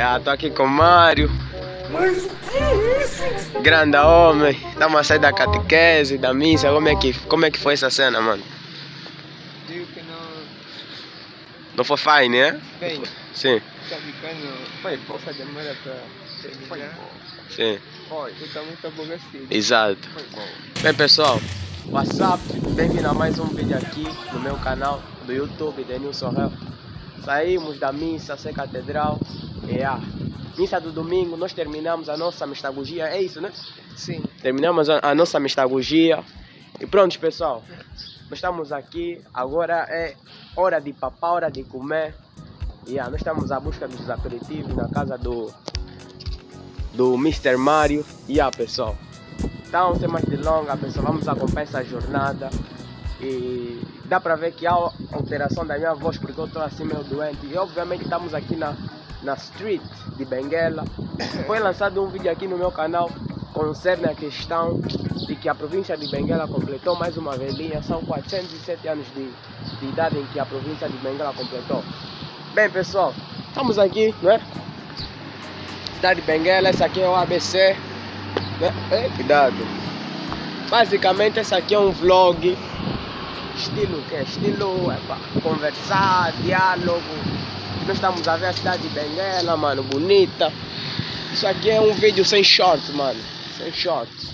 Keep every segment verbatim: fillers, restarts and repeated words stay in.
Yeah, tô aqui com o Mário. Mas o que é isso? Grande homem. Estamos a sair da catequese, da missa. Como é que, como é que foi essa cena, mano? Digo que não... Não foi fine, né? Bem, Sim. sabe quando Foi bom. essa demora pra terminar? Sim. Foi. Tu tá muito aborrecido. Exato. Foi bom. Bem, pessoal, WhatsApp, bem-vindo a mais um vídeo aqui no meu canal do YouTube, Denilson Hell. Saímos da missa sem catedral. É a missa do domingo, nós terminamos a nossa mistagogia, é isso, né? Sim. Terminamos a, a nossa mistagogia. E pronto, pessoal, nós estamos aqui. Agora é hora de papar, hora de comer. E yeah, nós estamos à busca dos aperitivos na casa do do mister Mário. E yeah, pessoal, então sem mais delongas, pessoal, vamos acompanhar essa jornada. E dá pra ver que há alteração da minha voz porque eu estou assim meio doente. E obviamente estamos aqui na, na street de Benguela. Foi lançado um vídeo aqui no meu canal concerne a questão de que a província de Benguela completou mais uma velhinha. São quatrocentos e sete anos de, de idade em que a província de Benguela completou. Bem, pessoal, estamos aqui, não é? Cidade de Benguela, esse aqui é o A B C, né? É, cuidado. Basicamente esse aqui é um vlog estilo que é estilo é pra conversar, diálogo. Nós estamos a ver a cidade de Benguela, mano, bonita. Isso aqui é um vídeo sem shorts, mano, sem shorts.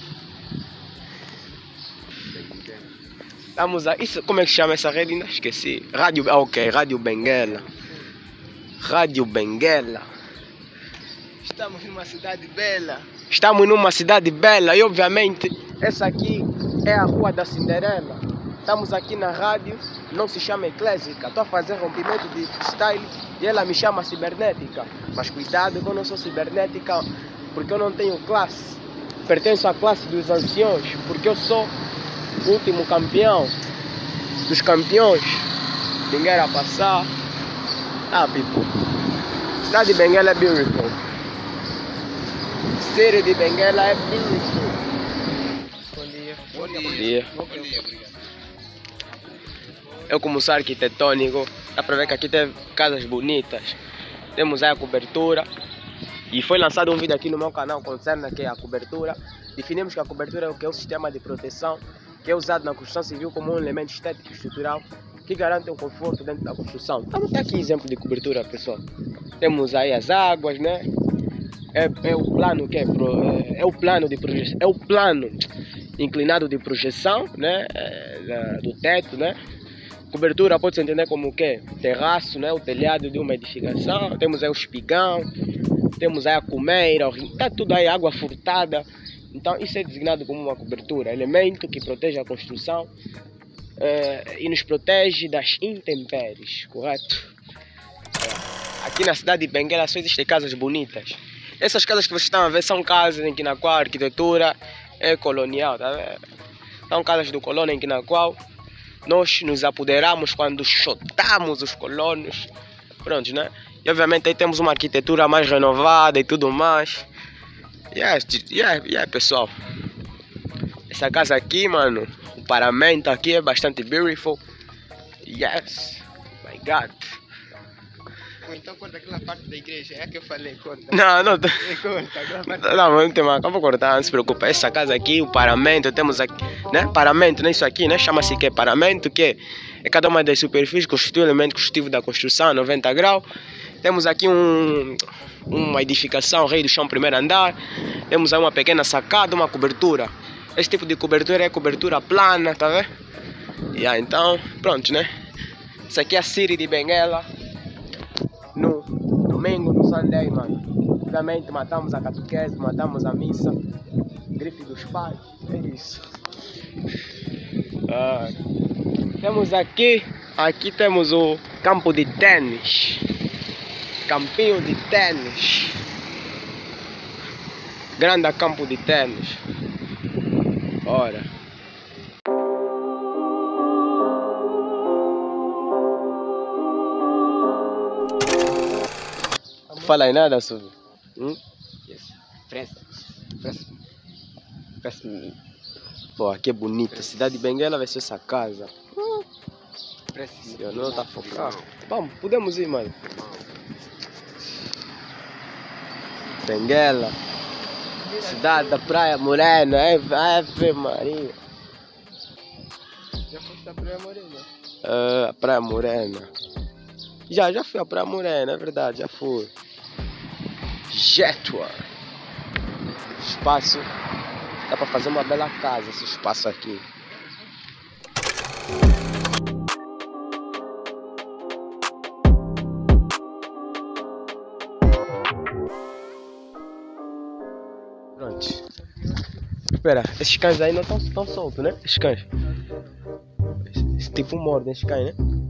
Estamos a... Isso, como é que chama essa rede? Ainda esqueci. Rádio, ah, ok, Rádio Benguela. Rádio Benguela. Estamos numa cidade bela. Estamos numa cidade bela e obviamente essa aqui é a Rua da Cinderela. Estamos aqui na rádio, não se chama Eclésica. Estou a fazer rompimento de freestyle e ela me chama cibernética. Mas cuidado que eu não sou cibernética porque eu não tenho classe. Pertenço à classe dos anciões porque eu sou o último campeão dos campeões. Ninguém era passar. Ah, people. Cidade de Benguela é beautiful. City de Benguela é beautiful. Bom dia. Bom dia. Bom dia, obrigado. Eu como sou arquitetônico, dá pra ver que aqui tem casas bonitas. Temos aí a cobertura. E foi lançado um vídeo aqui no meu canal concerne que é a cobertura. Definimos que a cobertura é o que é o sistema de proteção que é usado na construção civil como um elemento estético e estrutural que garante um conforto dentro da construção. Então tá aqui exemplo de cobertura, pessoal. Temos aí as águas, né? É, é o plano que é, pro, é, é o plano de projeção, é o plano inclinado de projeção, né? É, do teto, né? Cobertura pode se entender como o quê? Terraço, né? O telhado de uma edificação. Temos aí o espigão, temos aí a cumeira, tá tudo aí, água furtada. Então isso é designado como uma cobertura, elemento que protege a construção é, e nos protege das intempéries, correto? É. Aqui na cidade de Benguela só existem casas bonitas. Essas casas que vocês estão a ver são casas em que na qual a arquitetura é colonial, tá vendo? São casas do colônia em que na qual nós nos apoderamos quando chutamos os colonos. Pronto, né? E obviamente aí temos uma arquitetura mais renovada e tudo mais. Yes, yeah, yeah, pessoal. Essa casa aqui, mano, o paramento aqui é bastante beautiful. Yes, my God. Então corta aquela parte da igreja, é a que eu falei, corta. Não, não. É, corta aquela parte. Não, não, não tem mais. Eu vou cortar, não se preocupe. Essa casa aqui, o paramento, temos aqui, né? Paramento, né? Isso aqui, né? Chama-se que é paramento, que é, é cada uma das superfícies que constitui o elemento construtivo da construção, noventa graus. Temos aqui um, uma edificação, rei do chão, primeiro andar. Temos aí uma pequena sacada, uma cobertura. Esse tipo de cobertura é cobertura plana, tá vendo? Yeah, então, pronto, né? Isso aqui é a City de Benguela. No domingo, no Sunday, mano. Obviamente matamos a catequese, matamos a missa. Grife dos pais, é isso. Ah, temos aqui, aqui temos o campo de tênis. Campinho de tênis. Grande campo de tênis. Ora. Não fala aí nada sobre. Hum? Yes. Presta. Presta. Presta. Pô, aqui é bonita. Cidade de Benguela vai ser essa casa. Presta. Eu não tá focado. Vamos, podemos ir, mano. Benguela. Cidade da Praia Morena. Ave Maria. Já foste à Praia Morena? Uh, a Praia Morena. Já, já fui à Praia Morena, é verdade, já fui. Jetwa. Espaço. Dá pra fazer uma bela casa esse espaço aqui. Pronto. Espera, esses cães aí não estão tão soltos, né? Esses cães. Esse, esse tipo morde esses cães, né?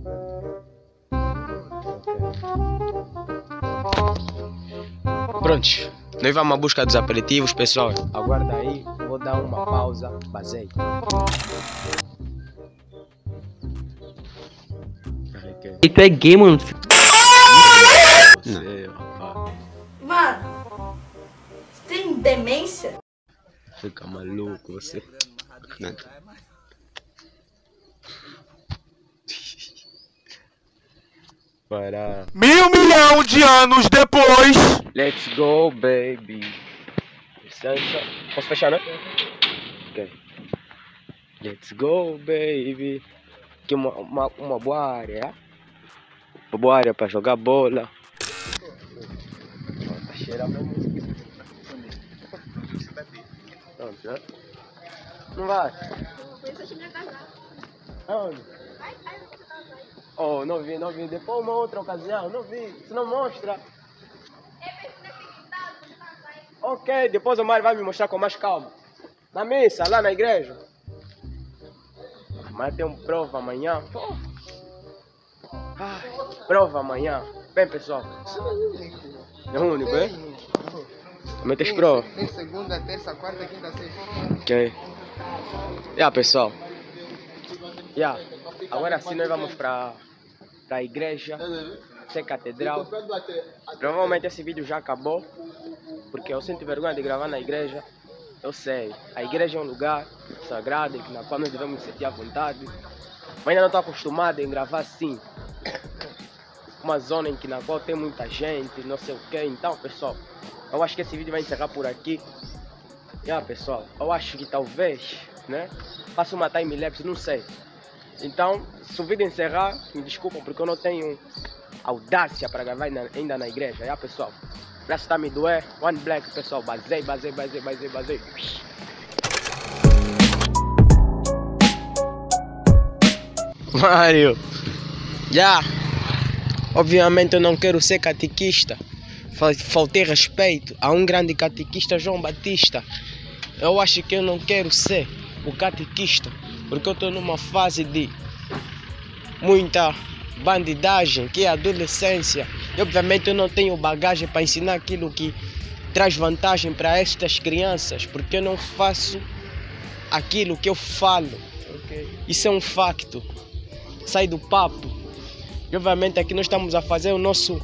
Prontos. Nós vamos à busca dos aperitivos, pessoal. Aguarda aí, vou dar uma pausa. Basei. E tu é gay, mano? Você, rapaz. Mano, você tem demência? Fica maluco, você. Para. Mil milhão de anos depois. Let's go, baby. Licença. Posso fechar, né? Ok. Let's go, baby. Aqui uma, uma, uma boa área. Uma boa área para jogar bola. Tá cheirando mesmo. Pronto, né? Não vai? Aonde? Oh, não vi, não vi. Depois uma outra ocasião, não vi. Você não mostra. Ok, depois o Mário vai me mostrar com mais calma. Na missa, lá na igreja. Mas tem um prova amanhã. Pô. Ai, prova amanhã. Bem, pessoal. É o único, é? Também tens prova? Tem segunda, terça, quarta, quinta, sexta. Ok. Yeah, pessoal. Yeah. Agora sim nós vamos para a igreja, ser catedral. Provavelmente esse vídeo já acabou, porque eu sinto vergonha de gravar na igreja. Eu sei, a igreja é um lugar sagrado na qual nós devemos sentir à vontade. Mas ainda não estou acostumado em gravar assim. Uma zona em que na qual tem muita gente, não sei o que. Então, pessoal, eu acho que esse vídeo vai encerrar por aqui. Yeah, pessoal, eu acho que talvez, né, faça uma time-lapse, não sei. Então, se o vídeo encerrar, me desculpam porque eu não tenho audácia para gravar ainda, ainda na igreja, já, pessoal? O braço tá me doer. One Black, pessoal. Basei, basei, basei, basei, basei. Mário. Já. Obviamente eu não quero ser catequista. Faltei respeito a um grande catequista, João Batista. Eu acho que eu não quero ser o catequista, porque eu estou numa fase de muita bandidagem, que é a adolescência. E obviamente eu não tenho bagagem para ensinar aquilo que traz vantagem para estas crianças, porque eu não faço aquilo que eu falo. Isso é um facto. Sai do papo. E obviamente aqui nós estamos a fazer o nosso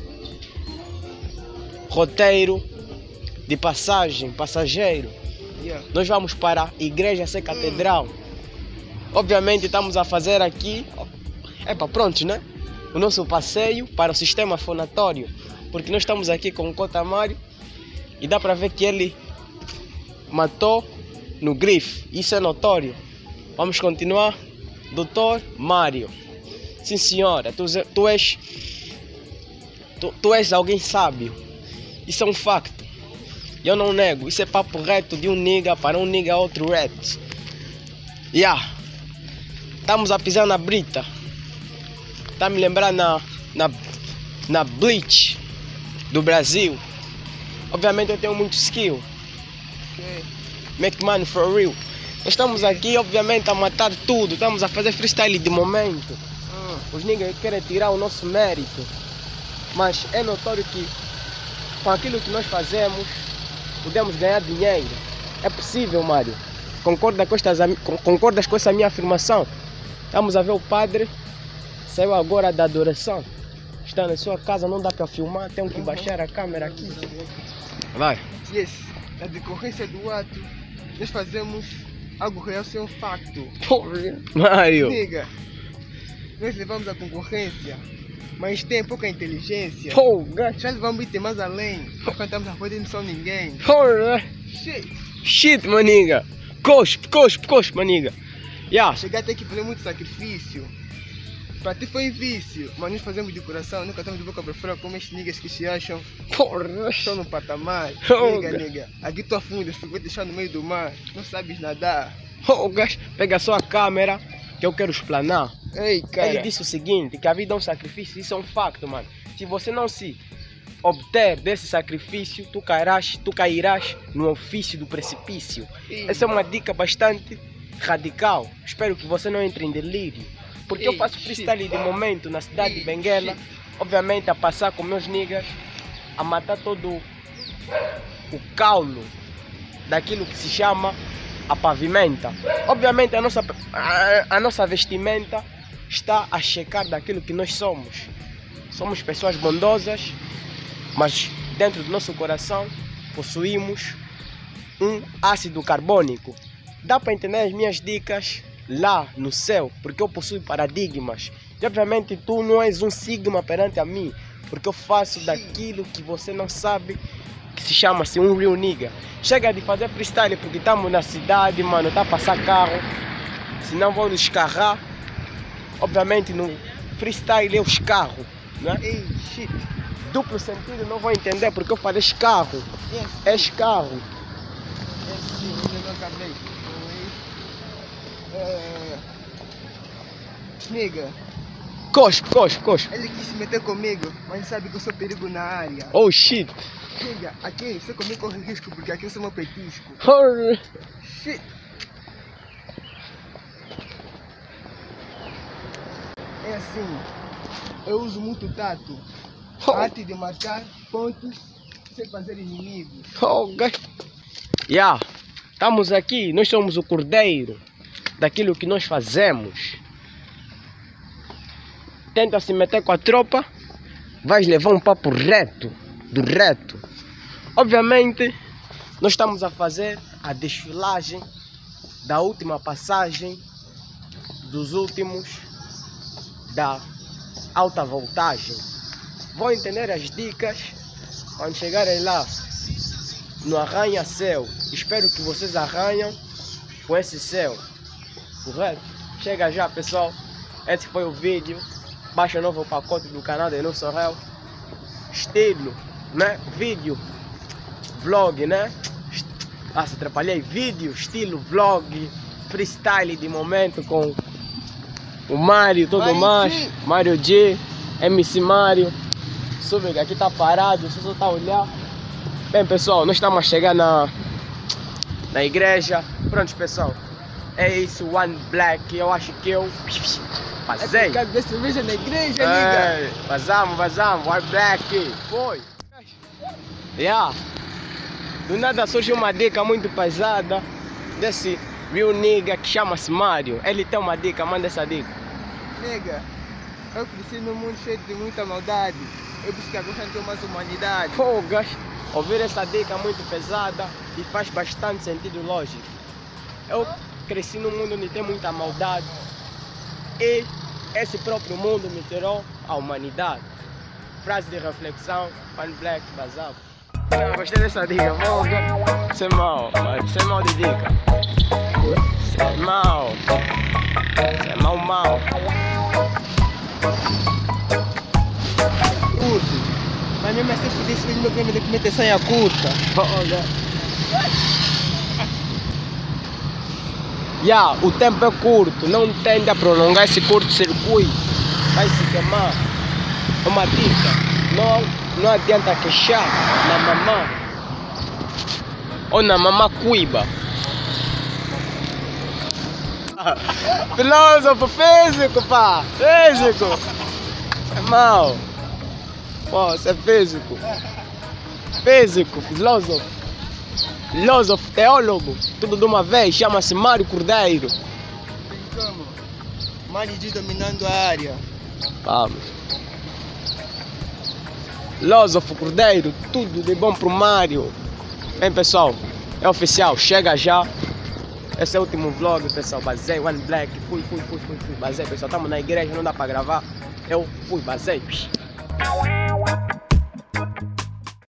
roteiro de passagem, passageiro. Yeah. Nós vamos para a igreja ser catedral. Obviamente estamos a fazer aqui, epa, pronto, né? O nosso passeio para o sistema fonatório. Porque nós estamos aqui com o Cota Mário e dá para ver que ele matou no grife. Isso é notório. Vamos continuar. doutor Mário. Sim, senhora, tu, tu és tu, tu és alguém sábio. Isso é um facto. Eu não nego. Isso é papo reto de um nigga para um nigga outro reto. Yeah. Estamos a pisar na brita. Tá me lembrando na, na, na Bleach do Brasil. Obviamente eu tenho muito skill. Okay. Make money for real. Nós estamos aqui, obviamente, a matar tudo. Estamos a fazer freestyle de momento. Ah. Os niggas querem tirar o nosso mérito. Mas é notório que com aquilo que nós fazemos, podemos ganhar dinheiro. É possível, Mário. Concorda com estas, concordas com essa minha afirmação? Estamos a ver o padre. Saiu agora da adoração. Está na sua casa, não dá para filmar. Tenho que baixar a câmera aqui. Vai. Yes, na decorrência do ato, nós fazemos algo real sem um facto. Mário. Diga, nós levamos a concorrência Mas tem pouca inteligência. Folga. Já vamos ir mais além. Quando estamos a poder não são ninguém. Folga. Shit. Shit, maniga. Cospe, cospe, cospe, maniga. Yeah. Chegar até que fazer muito sacrifício. Para ti foi vício, mas nós fazemos de coração, nunca estamos de boca para fora como estes niggas que se acham. Porra. Estão no patamar. Folga. Nigga, nigga. Aqui tu afundas, tu vai deixar no meio do mar. Não sabes nadar. Folga. Pega só a câmera que eu quero explanar. Ei, cara. Ele disse o seguinte, que a vida é um sacrifício, isso é um facto, mano. Se você não se obter desse sacrifício, tu cairás, tu cairás no ofício do precipício. Ei. Essa é uma dica bastante radical. Espero que você não entre em delírio. Porque eu Ei, faço freestyle de momento na cidade de Benguela, obviamente a passar com meus niggas, a matar todo o caulo daquilo que se chama a pavimenta. Obviamente a nossa, a, a nossa vestimenta está a checar daquilo que nós somos. Somos pessoas bondosas, mas dentro do nosso coração possuímos um ácido carbônico. Dá para entender as minhas dicas lá no céu, porque eu possuo paradigmas. E obviamente tu não és um sigma perante a mim, porque eu faço daquilo que você não sabe, que se chama-se um real nigga. Chega de fazer freestyle porque estamos na cidade, mano, tá a passar carro, senão vão nos escarrar. Obviamente no freestyle é os carros, né? Ei, shit. Duplo sentido não vou entender porque eu falei escarro. Yes. É escarro. É sim, eu não acabei. É... Nigga, Cospe, cospe, cospe. ele quis se meter comigo, mas sabe que eu sou perigo na área. Oh shit. Nigga, aqui você comigo corre risco porque aqui eu sou meu petisco. Oh. Shit. É assim, eu uso muito tato, Oh. arte de marcar pontos sem fazer inimigos. Oh, God. Yeah. Estamos aqui, nós somos o cordeiro daquilo que nós fazemos. Tenta se meter com a tropa, vais levar um papo reto, do reto. Obviamente, nós estamos a fazer a desfilagem da última passagem dos últimos da alta voltagem. Vão entender as dicas quando chegarem lá no arranha-céu. Espero que vocês arranham com esse céu. Correto? Chega já, pessoal. Esse foi o vídeo. Baixa o novo pacote do canal de Não Sou Réu. Estilo, né? Vídeo, vlog, né? Nossa, atrapalhei. Vídeo, estilo, vlog, freestyle de momento com o Mário, todo Mário mais. G. Mário G, M C Mário. Sube, aqui tá parado, você só tá a olhar. Bem, pessoal, nós estamos a chegar na, na igreja. Pronto, pessoal. É isso, One Black. Eu acho que eu vazei. Quero ver cerveja na igreja, É, nigga. vazamos, vazamos. One Black. Foi. Yeah. Do nada surge uma dica muito pesada desse real nigga que chama-se Mário. Ele tem uma dica, manda essa dica. Nigga, eu cresci num mundo cheio de muita maldade. Eu preciso que agora tenha mais humanidade. Fogas. Ouvir essa dica muito pesada e faz bastante sentido lógico. Eu cresci num mundo onde tem muita maldade e esse próprio mundo me tirou a humanidade. Frase de reflexão, One Black, vazava. Ah, gostei dessa dica, foga. Isso é mal, mas isso é mal de dica. Isso é mal. Isso é mal, mal. Curto. Mas mesmo assim, por isso meu creme de comer sanha curta. Foga. Ya, o tempo é curto, não tende a prolongar esse curto-circuito, vai se queimar. Uma dica, não, não adianta queixar na mamã ou na mamã cuiba. Filósofo físico, pá, físico. É mal. Pô, isso é físico. Físico, filósofo. Filósofo, teólogo, tudo de uma vez, chama-se Mário Cordeiro. Como? Mário G dominando a área. Vamos. Filósofo Cordeiro, tudo de bom pro Mário. Bem, pessoal, é oficial, chega já. Esse é o último vlog, pessoal. Basei, One Black. Fui, fui, fui, fui, fui. Basei, pessoal. Estamos na igreja, não dá para gravar. Eu fui, basei.